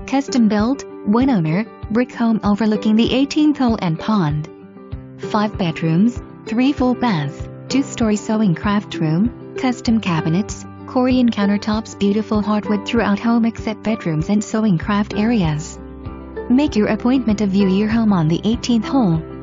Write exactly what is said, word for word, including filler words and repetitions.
Custom built, one owner, brick home overlooking the eighteenth hole and pond. Five bedrooms, three full baths, two-story sewing craft room, custom cabinets, Corion countertops, beautiful hardwood throughout home except bedrooms and sewing craft areas. Make your appointment to view your home on the eighteenth hole.